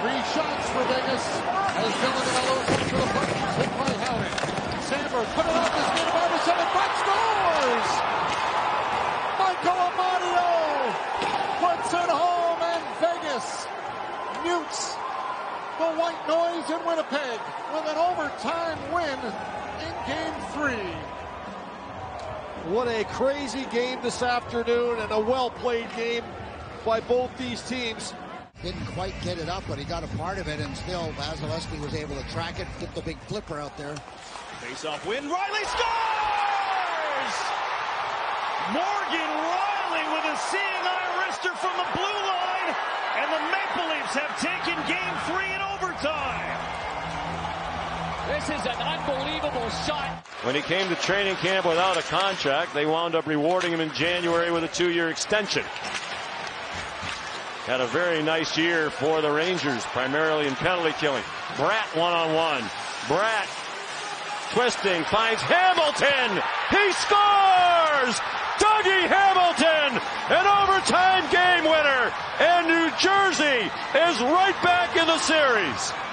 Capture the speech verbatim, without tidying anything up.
Three shots for Vegas as Dylan DeMello's up to the front. He's hit by Howden. Sandberg put it off his feet. Barbashev and Buck scores! Michael Amadio puts it home, and Vegas mutes the white noise in Winnipeg with an overtime win in game three. What a crazy game this afternoon, and a well-played game by both these teams. Didn't quite get it up, but he got a part of it, and still Vasilevsky was able to track it, get the big flipper out there. Face-off win, Riley scores! Morgan Riley with a seeing eye wrister from the blue line, and the Maple Leafs have taken game three in overtime. This is an unbelievable shot. When he came to training camp without a contract, they wound up rewarding him in January with a two-year extension. Had a very nice year for the Rangers, primarily in penalty killing. Bratt one-on-one. Bratt twisting, finds Hamilton. He scores! Dougie Hamilton, an overtime game winner. And New Jersey is right back in the series.